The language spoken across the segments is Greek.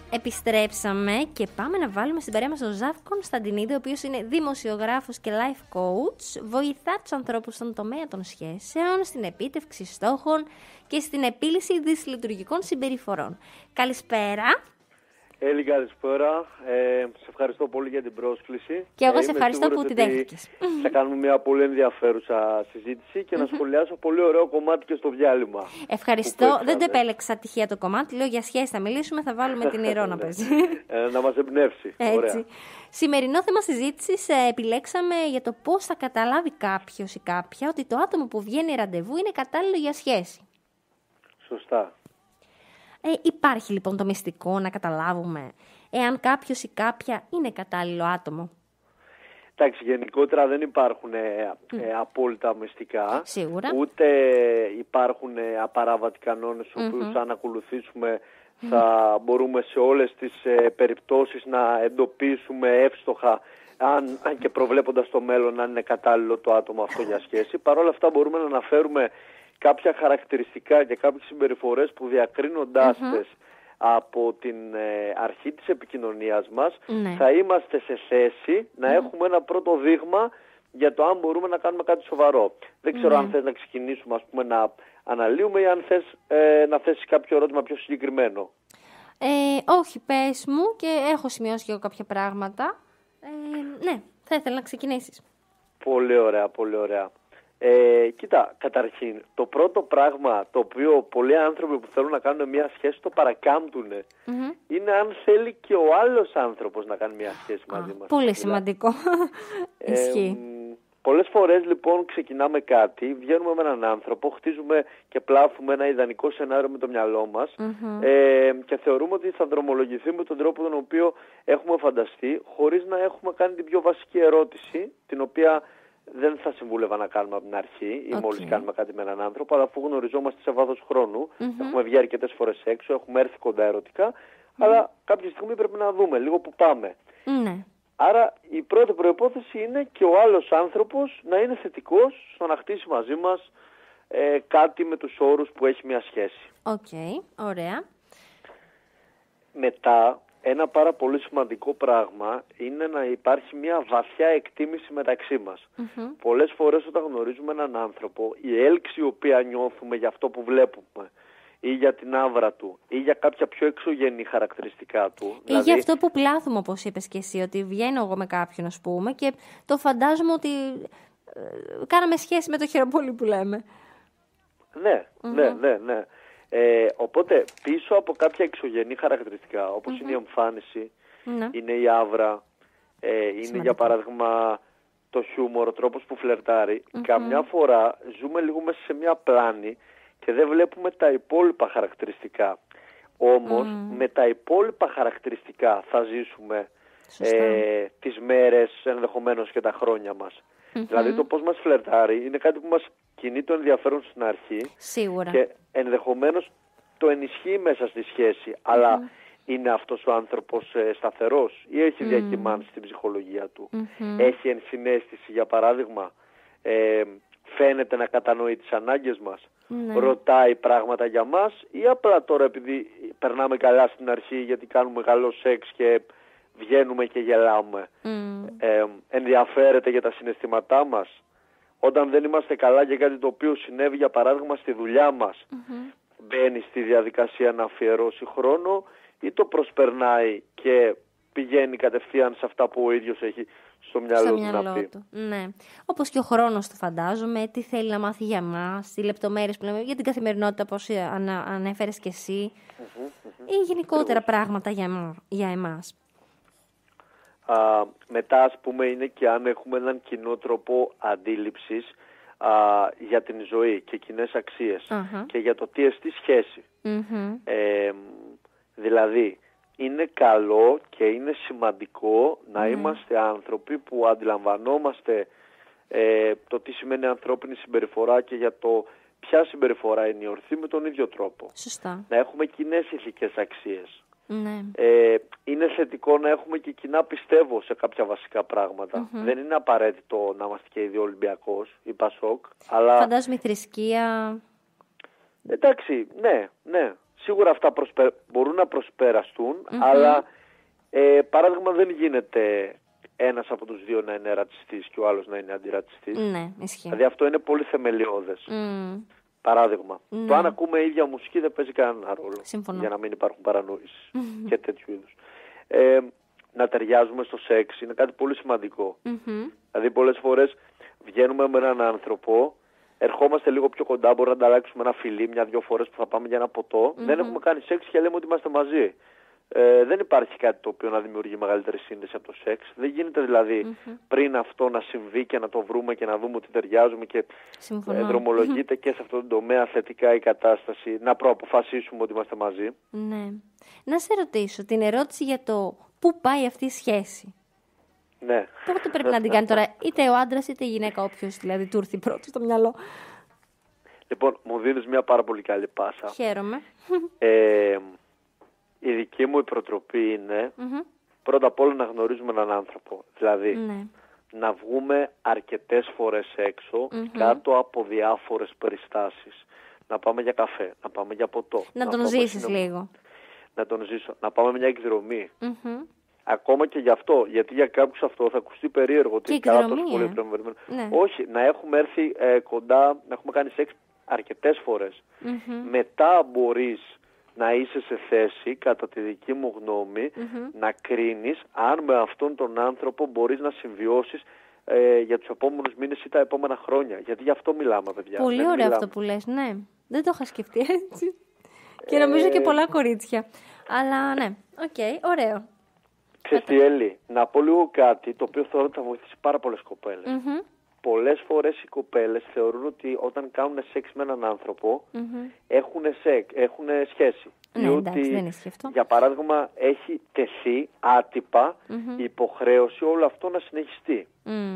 Επιστρέψαμε και πάμε να βάλουμε στην παρέα μας τον Ζαφ Κωνσταντινίδη, ο οποίος είναι δημοσιογράφος και life coach, βοηθά τους ανθρώπους στον τομέα των σχέσεων, στην επίτευξη στόχων και στην επίλυση δυσλειτουργικών συμπεριφορών. Καλησπέρα. Έλλη, καλησπέρα. Σε ευχαριστώ πολύ για την πρόσκληση. Και εγώ σε ευχαριστώ που τη δέχτηκες. Θα κάνουμε μια πολύ ενδιαφέρουσα συζήτηση και να σχολιάσω πολύ ωραίο κομμάτι και στο διάλειμμα. Ευχαριστώ. Δεν το επέλεξα τυχαία το κομμάτι. Λέω για σχέση θα μιλήσουμε, θα βάλουμε την Ηρώ να παίζει. Να μας εμπνεύσει. Έτσι. Σημερινό θέμα συζήτησης επιλέξαμε για το πώς θα καταλάβει κάποιος ή κάποια ότι το άτομο που βγαίνει ραντεβού είναι κατάλληλο για σχέση. Σωστά. Υπάρχει λοιπόν το μυστικό να καταλάβουμε εάν κάποιος ή κάποια είναι κατάλληλο άτομο? Εντάξει, γενικότερα δεν υπάρχουν απόλυτα μυστικά. Σίγουρα. Ούτε υπάρχουν απαράβατοι κανόνες, στους οποίους αν ακολουθήσουμε θα μπορούμε σε όλες τις περιπτώσεις να εντοπίσουμε εύστοχα αν και προβλέποντας το μέλλον αν είναι κατάλληλο το άτομο αυτό για σχέση. Παρ' όλα αυτά μπορούμε να αναφέρουμε κάποια χαρακτηριστικά και κάποιες συμπεριφορές που διακρίνοντάς τες από την αρχή της επικοινωνίας μας θα είμαστε σε θέση να έχουμε ένα πρώτο δείγμα για το αν μπορούμε να κάνουμε κάτι σοβαρό. Δεν ξέρω αν θες να ξεκινήσουμε να αναλύουμε ή αν θες να θέσεις κάποιο ερώτημα πιο συγκεκριμένο. Όχι, πες μου, και έχω σημειώσει και εγώ κάποια πράγματα. Ναι, θα ήθελα να ξεκινήσεις. Πολύ ωραία, πολύ ωραία. Κοίτα, καταρχήν, το πρώτο πράγμα το οποίο πολλοί άνθρωποι που θέλουν να κάνουν μια σχέση το παρακάμπτουν είναι αν θέλει και ο άλλος άνθρωπος να κάνει μια σχέση μαζί μας. Πολύ σημαντικό. Ισχύει. Πολλές φορές λοιπόν ξεκινάμε κάτι, βγαίνουμε με έναν άνθρωπο, χτίζουμε και πλάθουμε ένα ιδανικό σενάριο με το μυαλό μας και θεωρούμε ότι θα δρομολογηθεί με τον τρόπο τον οποίο έχουμε φανταστεί, χωρίς να έχουμε κάνει την πιο βασική ερώτηση, την οποία δεν θα συμβούλευα να κάνουμε από την αρχή ή μόλις κάνουμε κάτι με έναν άνθρωπο, αλλά αφού γνωριζόμαστε σε βάθος χρόνου, έχουμε βγει αρκετές φορές έξω, έχουμε έρθει κοντά ερωτικά, αλλά κάποια στιγμή πρέπει να δούμε λίγο που πάμε. Άρα η πρώτη προϋπόθεση είναι και ο άλλος άνθρωπος να είναι θετικός στο να χτίσει μαζί μας κάτι με τους όρους που έχει μια σχέση. Ωραία. Μετά, ένα πάρα πολύ σημαντικό πράγμα είναι να υπάρχει μια βαθιά εκτίμηση μεταξύ μας. Πολλές φορές όταν γνωρίζουμε έναν άνθρωπο, η έλξη η οποία νιώθουμε για αυτό που βλέπουμε ή για την άβρα του ή για κάποια πιο εξωγενή χαρακτηριστικά του. Ή δηλαδή, για αυτό που πλάθουμε, όπως είπες και εσύ, ότι βγαίνω εγώ με κάποιον, ας πούμε, και το φαντάζομαι ότι κάναμε σχέση με το χειροπόλι που λέμε. Ναι. Οπότε πίσω από κάποια εξωγενή χαρακτηριστικά, όπως είναι η εμφάνιση, είναι η άβρα, είναι για παράδειγμα το χιούμορ, ο τρόπος που φλερτάρει, καμιά φορά ζούμε λίγο μέσα σε μια πλάνη και δεν βλέπουμε τα υπόλοιπα χαρακτηριστικά. Όμως με τα υπόλοιπα χαρακτηριστικά θα ζήσουμε τις μέρες, ενδεχομένως και τα χρόνια μας. Δηλαδή το πώς μας φλερτάρει είναι κάτι που μας κινεί το ενδιαφέρον στην αρχή. Σίγουρα. Και ενδεχομένως το ενισχύει μέσα στη σχέση. Αλλά είναι αυτός ο άνθρωπος σταθερός ή έχει διακυμάνσει την ψυχολογία του? Έχει ενσυναίσθηση, για παράδειγμα? Φαίνεται να κατανοεί τις ανάγκες μας? Ρωτάει πράγματα για μας? Ή απλά τώρα επειδή περνάμε καλά στην αρχή γιατί κάνουμε καλό σεξ και βγαίνουμε και γελάμε, ενδιαφέρεται για τα συναισθήματά μας? Όταν δεν είμαστε καλά για κάτι το οποίο συνέβη, για παράδειγμα στη δουλειά μας, μπαίνει στη διαδικασία να αφιερώσει χρόνο ή το προσπερνάει και πηγαίνει κατευθείαν σε αυτά που ο ίδιος έχει στο μυαλό του να πει? Ναι. Όπως και ο χρόνος του, φαντάζομαι, τι θέλει να μάθει για μας, οι λεπτομέρειες που λέμε, για την καθημερινότητα, όπως ανέφερες και εσύ, ή γενικότερα πράγματα για εμάς. Μετά, ας πούμε, είναι και αν έχουμε έναν κοινό τρόπο αντίληψης για την ζωή και κοινές αξίες και για το τι εστί σχέση. Δηλαδή, είναι καλό και είναι σημαντικό να είμαστε άνθρωποι που αντιλαμβανόμαστε το τι σημαίνει ανθρώπινη συμπεριφορά και για το ποια συμπεριφορά είναι η ορθή με τον ίδιο τρόπο. Σωστά. Να έχουμε κοινές ηθικές αξίες. Είναι θετικό να έχουμε και κοινά πιστεύω σε κάποια βασικά πράγματα. Δεν είναι απαραίτητο να είμαστε και ίδιο Ολυμπιακός ή Πασόκ, αλλά... Φαντάζομαι η θρησκεία... Εντάξει, ναι, σίγουρα αυτά μπορούν να προσπεραστούν, αλλά παράδειγμα δεν γίνεται ένας από τους δύο να είναι ρατσιστής και ο άλλος να είναι αντιρατσιστής. Ναι, ισχύει. Δηλαδή αυτό είναι πολύ θεμελιώδες. Παράδειγμα. Το αν ακούμε ίδια μουσική δεν παίζει κανένα ρόλο. Συμφωνώ. Για να μην υπάρχουν παρανοήσεις και τέτοιου είδους. Να ταιριάζουμε στο σεξ είναι κάτι πολύ σημαντικό. Δηλαδή πολλές φορές βγαίνουμε με έναν άνθρωπο, ερχόμαστε λίγο πιο κοντά, μπορούμε να ανταλλάξουμε ένα φιλί μια-δυο φορές που θα πάμε για ένα ποτό, δεν έχουμε κάνει σεξ και λέμε ότι είμαστε μαζί. Δεν υπάρχει κάτι το οποίο να δημιουργεί μεγαλύτερη σύνδεση από το σεξ. Δεν γίνεται δηλαδή πριν αυτό να συμβεί και να το βρούμε και να δούμε ότι ταιριάζουμε και δρομολογείται και σε αυτόν τον τομέα θετικά η κατάσταση, να προαποφασίσουμε ότι είμαστε μαζί. Ναι. Να σε ρωτήσω την ερώτηση για το πού πάει αυτή η σχέση. Ναι. Πότε πρέπει να την κάνει τώρα, είτε ο άντρας είτε η γυναίκα, όποιος δηλαδή του έρθει πρώτο στο μυαλό. Λοιπόν, μου δίνεις μια πάρα πολύ καλή πάσα. Χαίρομαι. Η δική μου προτροπή είναι πρώτα απ' όλα να γνωρίζουμε έναν άνθρωπο. Δηλαδή να βγούμε αρκετές φορές έξω κάτω από διάφορες περιστάσεις. Να πάμε για καφέ, να πάμε για ποτό. Να τον ζήσεις λίγο. Να τον ζήσω. Να πάμε μια εκδρομή. Ακόμα και γι' αυτό, γιατί για κάποιους αυτό θα ακουστεί περίεργο. Ότι πολύ Όχι, να έχουμε έρθει κοντά, να έχουμε κάνει σεξ αρκετές φορές. Μετά μπορείς να είσαι σε θέση, κατά τη δική μου γνώμη, να κρίνεις αν με αυτόν τον άνθρωπο μπορείς να συμβιώσεις για τους επόμενους μήνες ή τα επόμενα χρόνια. Γιατί γι' αυτό μιλάμε, παιδιά. Πολύ ωραίο αυτό που λες, ναι. Δεν το είχα σκεφτεί έτσι. Και νομίζω και πολλά κορίτσια. Αλλά ναι, ωραίο. Ξέρεις τι, Έλλη, να πω λίγο κάτι το οποίο θεωρώ ότι θα βοηθήσει πάρα πολλές κοπέλες. Πολλές φορές οι κοπέλες θεωρούν ότι όταν κάνουν σεξ με έναν άνθρωπο έχουν σχέση. Ναι, εντάξει, δεν ισχύει αυτό. Για παράδειγμα, έχει τεθεί άτυπα η υποχρέωση όλο αυτό να συνεχιστεί.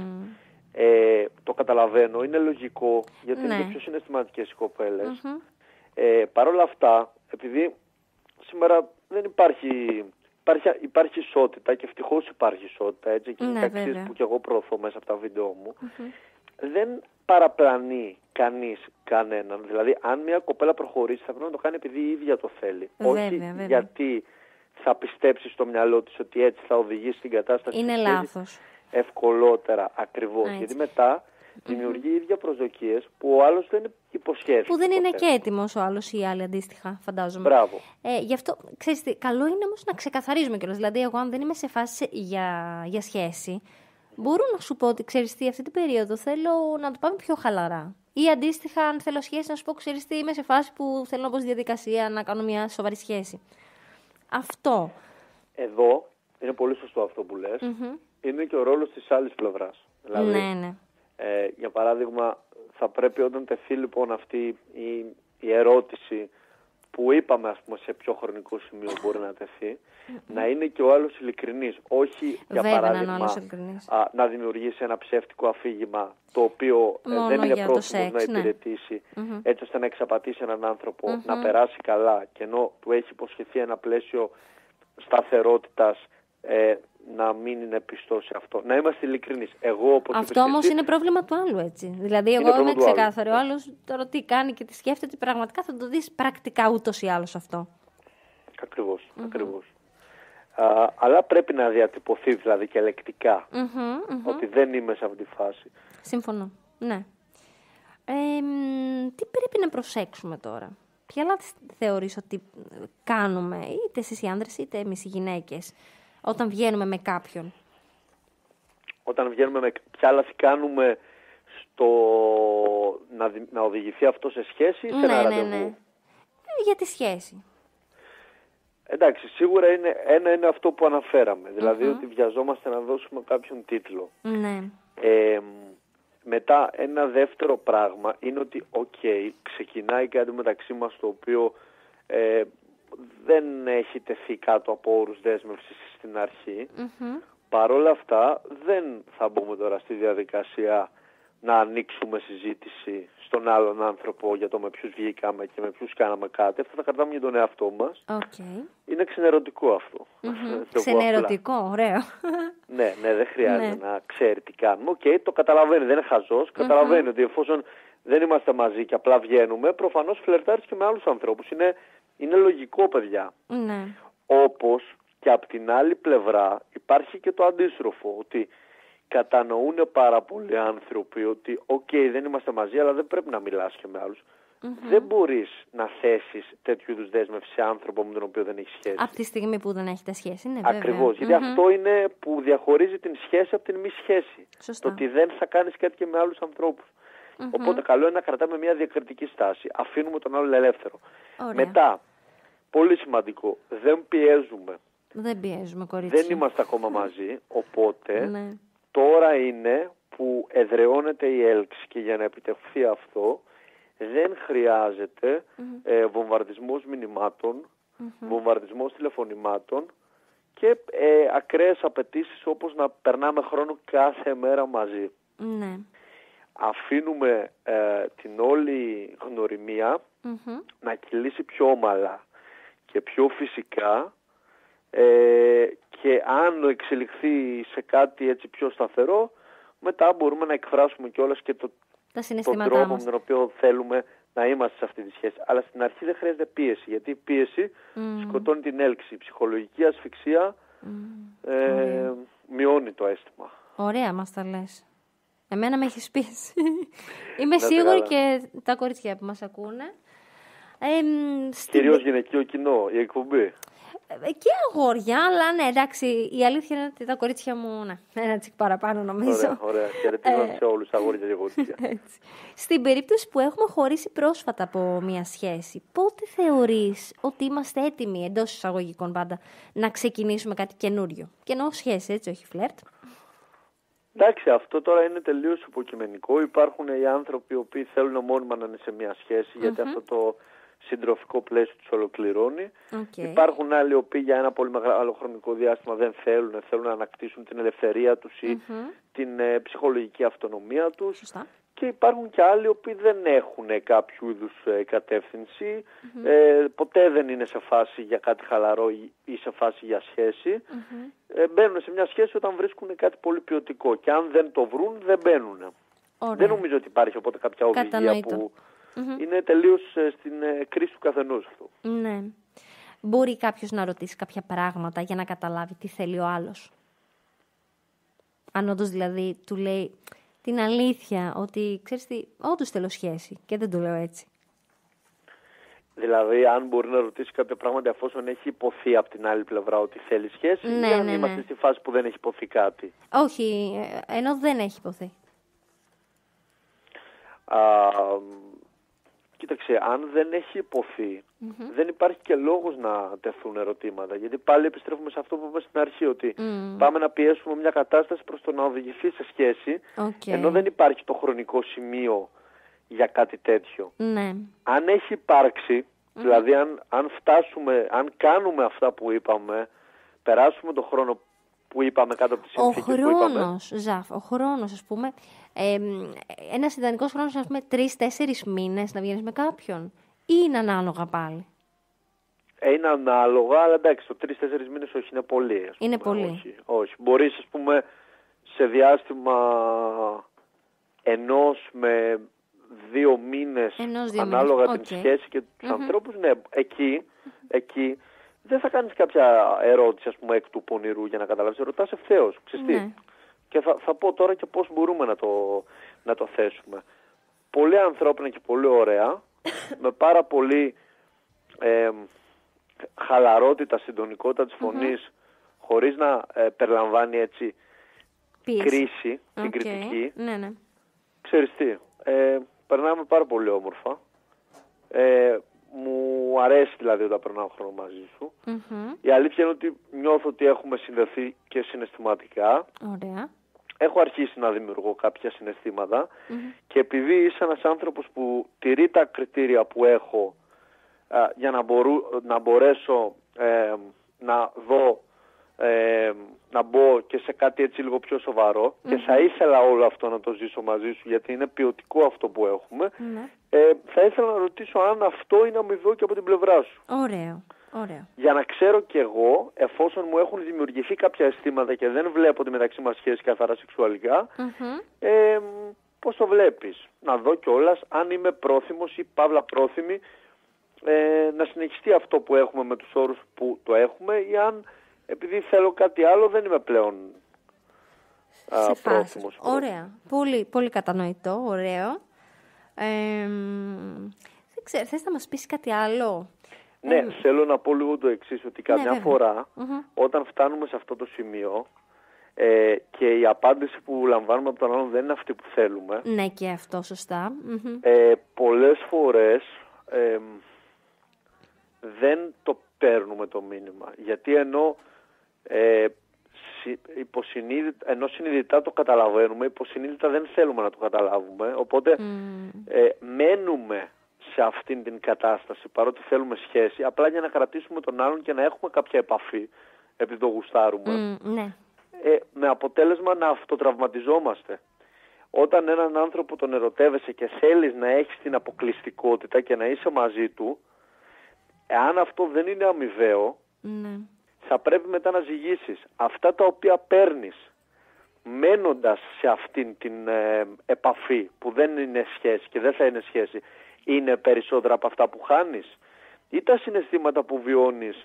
Το καταλαβαίνω, είναι λογικό, γιατί είναι πιο συναισθηματικές οι κοπέλες. Παρ' όλα αυτά, επειδή σήμερα δεν υπάρχει ισότητα και ευτυχώς υπάρχει ισότητα, έτσι, και είναι αξίες που και εγώ προωθώ μέσα από τα βίντεο μου, δεν παραπλανεί κανείς κανέναν. Δηλαδή, αν μια κοπέλα προχωρήσει, θα πρέπει να το κάνει επειδή η ίδια το θέλει. Όχι γιατί θα πιστέψει στο μυαλό της ότι έτσι θα οδηγήσει στην κατάσταση. Είναι λάθος. Ευκολότερα, ακριβώς. Γιατί μετά δημιουργεί οι ίδια προσδοκίες που ο άλλος δεν υποσχέθηκε. Που δεν είναι και έτοιμος ο άλλος ή οι άλλοι αντίστοιχα, φαντάζομαι. Μπράβο. Γι' αυτό, ξέρεις τι, καλό είναι όμως να ξεκαθαρίζουμε κιόλας. Δηλαδή, εγώ αν δεν είμαι σε φάση για σχέση, μπορώ να σου πω ότι, ξέρεις τι, αυτή την περίοδο θέλω να το πάμε πιο χαλαρά. Ή αντίστοιχα, αν θέλω σχέση, να σου πω, ξέρεις τι, είμαι σε φάση που θέλω να πω στη διαδικασία να κάνω μια σοβαρή σχέση. Αυτό. Εδώ είναι πολύ σωστό αυτό που λες. Είναι και ο ρόλος της άλλης πλευράς. Δηλαδή, ναι. Για παράδειγμα, θα πρέπει όταν τεθεί λοιπόν αυτή η ερώτηση που είπαμε, ας πούμε, σε ποιο χρονικό σημείο μπορεί να τεθεί, να είναι και ο άλλος ειλικρινής. Όχι, για παράδειγμα, να δημιουργήσει ένα ψεύτικο αφήγημα το οποίο δεν είναι πρόθυμος να υπηρετήσει, έτσι ώστε να εξαπατήσει έναν άνθρωπο, να περάσει καλά, και ενώ του έχει υποσχεθεί ένα πλαίσιο σταθερότητας, να μην είναι πιστό σε αυτό. Να είμαστε ειλικρινείς. Αυτό όμως είναι πρόβλημα του άλλου, έτσι. Δηλαδή, εγώ είμαι ξεκάθαρη. Ο άλλος τώρα τι κάνει και τι σκέφτεται, πραγματικά θα το δεις πρακτικά ούτως ή άλλως αυτό. Ακριβώς. Αλλά πρέπει να διατυπωθεί δηλαδή και λεκτικά ότι δεν είμαι σε αυτή τη φάση. Συμφωνώ. Ναι. Τι πρέπει να προσέξουμε τώρα? Ποια λάθη θεωρείς ότι κάνουμε, είτε εσείς οι άνδρες είτε εμείς οι γυναίκες, όταν βγαίνουμε με κάποιον? Ποια λάθη κάνουμε στο να οδηγηθεί αυτό σε σχέση ή σε ένα ραντεβού? Ναι. Για τη σχέση. Εντάξει, σίγουρα είναι αυτό που αναφέραμε. Δηλαδή ότι βιαζόμαστε να δώσουμε κάποιον τίτλο. Ναι. Μετά ένα δεύτερο πράγμα είναι ότι ξεκινάει κάτι μεταξύ μας το οποίο δεν έχει τεθεί κάτω από όρους δέσμευσης στην αρχή. Παρ' όλα αυτά δεν θα μπούμε τώρα στη διαδικασία να ανοίξουμε συζήτηση στον άλλον άνθρωπο για το με ποιους βγήκαμε και με ποιους κάναμε κάτι. Αυτό θα κρατάμε για τον εαυτό μας. Είναι ξενερωτικό αυτό. Ξενερωτικό, ωραίο. Ναι, δεν χρειάζεται να ξέρει τι κάνουμε. Το καταλαβαίνει, δεν είναι χαζός. Καταλαβαίνει ότι εφόσον δεν είμαστε μαζί και απλά βγαίνουμε, προφανώς φλερτάρεις και με άλλους ανθρώπους. Είναι λογικό, παιδιά. Ναι. Όπως και από την άλλη πλευρά υπάρχει και το αντίστροφο, ότι κατανοούν πάρα πολλοί άνθρωποι ότι δεν είμαστε μαζί, αλλά δεν πρέπει να μιλάς και με άλλους. Δεν μπορείς να θέσεις τέτοιου είδους δέσμευση σε άνθρωπο με τον οποίο δεν έχει σχέση. Από τη στιγμή που δεν έχετε σχέση, ναι, βέβαια. Ακριβώς, γιατί αυτό είναι που διαχωρίζει την σχέση από την μη σχέση. Σωστά. Το ότι δεν θα κάνεις κάτι και με άλλους ανθρώπους. Οπότε καλό είναι να κρατάμε μια διακριτική στάση. Αφήνουμε τον άλλο ελεύθερο. Ωραία. Μετά, πολύ σημαντικό, δεν πιέζουμε. Δεν πιέζουμε, κορίτσια. Δεν είμαστε ακόμα μαζί, οπότε Ναι. τώρα είναι που εδραιώνεται η έλξη και για να επιτευχθεί αυτό δεν χρειάζεται βομβαρδισμός μηνυμάτων, βομβαρδισμός τηλεφωνημάτων και ακραίες απαιτήσεις όπως να περνάμε χρόνο κάθε μέρα μαζί. Ναι. Αφήνουμε την όλη γνωριμία να κυλήσει πιο ομαλά και πιο φυσικά και αν εξελιχθεί σε κάτι έτσι πιο σταθερό, μετά μπορούμε να εκφράσουμε κιόλας και τον τρόπο με τον οποίο θέλουμε να είμαστε σε αυτή τη σχέση. Αλλά στην αρχή δεν χρειάζεται πίεση, γιατί η πίεση σκοτώνει την έλξη. Η ψυχολογική ασφυξία μειώνει το αίσθημα. Ωραία μας τα λες. Εμένα με έχεις πείσει. Είμαι σίγουρη και τα κορίτσια που μας ακούνε. Κυρίως γυναικείο κοινό, η εκπομπή. Και αγόρια, αλλά ναι, εντάξει, η αλήθεια είναι ότι τα κορίτσια μου, ένα τσικ παραπάνω νομίζω. Ωραία. Χαιρετίζω σε όλους, αγόρια και κορίτσια. Στην περίπτωση που έχουμε χωρίσει πρόσφατα από μια σχέση, πότε θεωρείς ότι είμαστε έτοιμοι, εντός εισαγωγικών πάντα, να ξεκινήσουμε κάτι καινούριο? Και εννοώ σχέση, έτσι, όχι φλερτ. Εντάξει, αυτό τώρα είναι τελείως υποκειμενικό. Υπάρχουν οι άνθρωποι οι οποίοι θέλουν μόνιμα να είναι σε μια σχέση, γιατί αυτό το συντροφικό πλαίσιο τους ολοκληρώνει. Υπάρχουν άλλοι οι οποίοι για ένα πολύ μεγάλο χρονικό διάστημα δεν θέλουν να ανακτήσουν την ελευθερία τους ή την ψυχολογική αυτονομία τους. Σωστά. Και υπάρχουν και άλλοι οι οποίοι δεν έχουν κάποιο είδους κατεύθυνση, ποτέ δεν είναι σε φάση για κάτι χαλαρό ή σε φάση για σχέση. Μπαίνουν σε μια σχέση όταν βρίσκουν κάτι πολύ ποιοτικό και αν δεν το βρουν δεν μπαίνουν. Δεν νομίζω ότι υπάρχει οπότε κάποια οδηγία που είναι τελείως στην κρίση του καθενός αυτό. Ναι. Μπορεί κάποιος να ρωτήσει κάποια πράγματα για να καταλάβει τι θέλει ο άλλος? Αν όντως δηλαδή του λέει την αλήθεια, ότι ξέρεις τι, όντως θέλω σχέση και δεν το λέω έτσι. Δηλαδή, αν μπορεί να ρωτήσει κάποια πράγματα εφόσον έχει υποθεί από την άλλη πλευρά ότι θέλει σχέση, ή αν είμαστε στη φάση που δεν έχει υποθεί κάτι? Όχι, ενώ δεν έχει υποθεί. Κοίταξε, αν δεν έχει υποθεί, δεν υπάρχει και λόγος να τεθούν ερωτήματα. Γιατί πάλι επιστρέφουμε σε αυτό που είπαμε στην αρχή, ότι πάμε να πιέσουμε μια κατάσταση προς το να οδηγηθεί σε σχέση, ενώ δεν υπάρχει το χρονικό σημείο για κάτι τέτοιο. Ναι. Αν έχει υπάρξει, δηλαδή αν κάνουμε αυτά που είπαμε, περάσουμε τον χρόνο που είπαμε κάτω από τις συνθήκες που είπαμε. Ο χρόνος, ας πούμε, ένας ιδανικός χρόνος, ας πούμε, 3-4 μήνες να βγαίνεις με κάποιον, ή είναι ανάλογα πάλι? Είναι ανάλογα, αλλά εντάξει, το 3-4 μήνες όχι, είναι πολύ. Είναι πολύ. Όχι. Μπορείς, ας πούμε, σε διάστημα 1 με 2 μήνες, ανάλογα την σχέση και τους ανθρώπους, ναι, εκεί δεν θα κάνεις κάποια ερώτηση, ας πούμε, εκ του πονηρού για να καταλάβεις. Ρωτάς ευθέως, ξέρεις τι. Και θα πω τώρα και πώς μπορούμε να το θέσουμε. Πολύ ανθρώπινα και πολύ ωραία, με πάρα πολύ χαλαρότητα, συντονικότητα της φωνής, χωρίς να περιλαμβάνει έτσι κρίση, την κριτική. Ναι. Ξέρεις τι, περνάμε πάρα πολύ όμορφα. Μου αρέσει δηλαδή όταν περνάω χρόνο μαζί σου. Η αλήθεια είναι ότι νιώθω ότι έχουμε συνδεθεί και συναισθηματικά. Ωραία. Έχω αρχίσει να δημιουργώ κάποια συναισθήματα και επειδή είσαι ένας άνθρωπος που τηρεί τα κριτήρια που έχω για να μπορέσω να δω, να μπω και σε κάτι έτσι λίγο πιο σοβαρό και θα ήθελα όλο αυτό να το ζήσω μαζί σου γιατί είναι ποιοτικό αυτό που έχουμε, θα ήθελα να ρωτήσω αν αυτό είναι αμοιβαίο και από την πλευρά σου. Ωραίο. Για να ξέρω κι εγώ, εφόσον μου έχουν δημιουργηθεί κάποια αισθήματα και δεν βλέπω τη μεταξύ μας σχέση καθαρά σεξουαλικά, πώς το βλέπεις. Να δω κιόλας αν είμαι πρόθυμος ή παύλα πρόθυμη να συνεχιστεί αυτό που έχουμε με τους όρους που το έχουμε, ή αν επειδή θέλω κάτι άλλο δεν είμαι πλέον πρόθυμος. Ωραία. Πολύ, πολύ κατανοητό. Ωραίο. Δεν ξέρω, θες να μας πεις κάτι άλλο? Ναι, θέλω να πω λίγο το εξής, ότι καμιά φορά όταν φτάνουμε σε αυτό το σημείο και η απάντηση που λαμβάνουμε από τον άλλον δεν είναι αυτή που θέλουμε. Ναι, και αυτό σωστά. Πολλές φορές δεν το παίρνουμε το μήνυμα. Γιατί ενώ συνειδητά το καταλαβαίνουμε, υποσυνείδητα δεν θέλουμε να το καταλάβουμε. Οπότε μένουμε σε αυτήν την κατάσταση, παρότι θέλουμε σχέση, απλά για να κρατήσουμε τον άλλον και να έχουμε κάποια επαφή, επειδή το γουστάρουμε. Ναι. Με αποτέλεσμα να αυτοτραυματιζόμαστε. Όταν έναν άνθρωπο τον ερωτεύεσαι και θέλεις να έχεις την αποκλειστικότητα και να είσαι μαζί του, εάν αυτό δεν είναι αμοιβαίο, θα πρέπει μετά να ζυγίσεις αυτά τα οποία παίρνεις μένοντας σε αυτήν την επαφή που δεν είναι σχέση και δεν θα είναι σχέση, είναι περισσότερα από αυτά που χάνεις, ή τα συναισθήματα που βιώνεις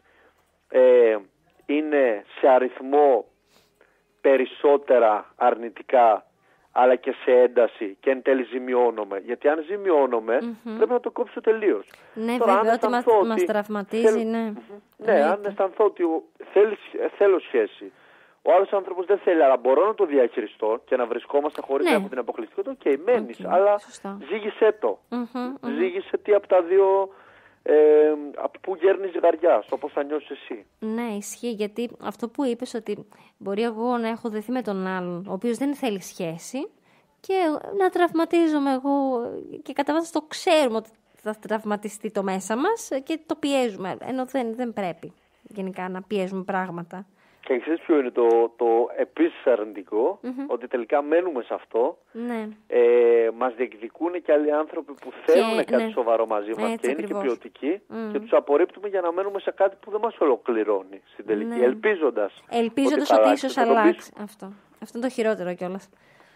είναι σε αριθμό περισσότερα αρνητικά, αλλά και σε ένταση, και εν τέλει ζημιώνομαι. Γιατί αν ζημιώνομαι, πρέπει να το κόψω τελείως. Ναι, τώρα, βέβαια, ότι μας τραυματίζει, ναι, αν αισθανθώ ότι θέλω σχέση, ο άλλος άνθρωπος δεν θέλει, αλλά μπορώ να το διαχειριστώ και να βρισκόμαστε χωρίς να έχω την αποκλειστικότητα, μένεις, αλλά ζήγησέ το. Ζήγησε τι από τα δύο, από πού γέρνει ζυγαριά, όπως θα νιώσεις εσύ. Ναι, ισχύει, γιατί αυτό που είπες, ότι μπορεί εγώ να έχω δεθεί με τον άλλον, ο οποίος δεν θέλει σχέση, και να τραυματίζομαι εγώ, και κατά βάση το ξέρουμε ότι θα τραυματιστεί το μέσα μας και το πιέζουμε, ενώ δεν πρέπει γενικά να πιέζουμε πράγματα. Και ξέρεις ποιο είναι το επίσης αρνητικό, ότι τελικά μένουμε σε αυτό, μας διεκδικούν και άλλοι άνθρωποι που θέλουν κάτι σοβαρό μαζί μας, και είναι και ποιοτικοί, και τους απορρίπτουμε για να μένουμε σε κάτι που δεν μας ολοκληρώνει στην τελική, ελπίζοντας ότι ίσως αλλάξει αυτό. Αυτό είναι το χειρότερο κιόλας.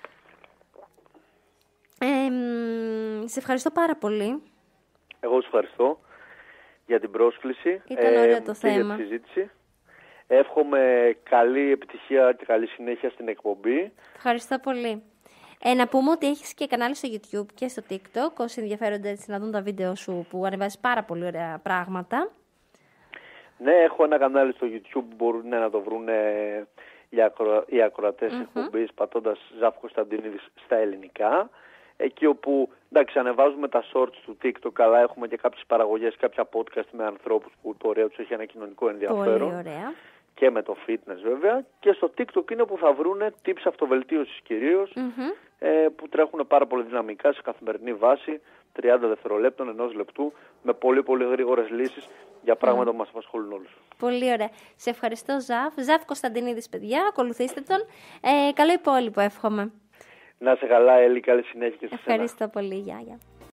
Σε ευχαριστώ πάρα πολύ. Εγώ σε ευχαριστώ για την πρόσκληση. Ήταν ωραίο το θέμα. Για τη συζήτηση. Εύχομαι καλή επιτυχία και καλή συνέχεια στην εκπομπή. Ευχαριστώ πολύ. Να πούμε ότι έχεις και κανάλι στο YouTube και στο TikTok, όσοι ενδιαφέρονται έτσι να δουν τα βίντεο σου, που ανεβάζεις πάρα πολύ ωραία πράγματα. Ναι, έχω ένα κανάλι στο YouTube που μπορούν να το βρουν οι ακροατές εκπομπής, πατώντας Ζαφ Κωνσταντίνιδης στα ελληνικά. Εκεί όπου, εντάξει, ανεβάζουμε τα shorts του TikTok, αλλά έχουμε και κάποιες παραγωγές, κάποια podcast με ανθρώπους που το ωραίο τους έχει ένα κοινωνικό ενδιαφέρον. Πολύ ωραία. Και με το fitness βέβαια. Και στο TikTok είναι που θα βρούνε tips αυτοβελτίωσης κυρίως, που τρέχουν πάρα πολύ δυναμικά σε καθημερινή βάση, 30 δευτερολέπτων, 1 λεπτού, με πολύ πολύ γρήγορες λύσεις για πράγματα που μας απασχολούν όλους. Πολύ ωραία. Σε ευχαριστώ, Ζαφ. Ζαφ Κωνσταντίνιδης, παιδιά, ακολουθήστε τον. Καλό υπόλοιπο εύχομαι. Να είσαι καλά, Έλλη, καλή συνέχεια και σε εσένα. Ευχαριστώ πολύ, γεια.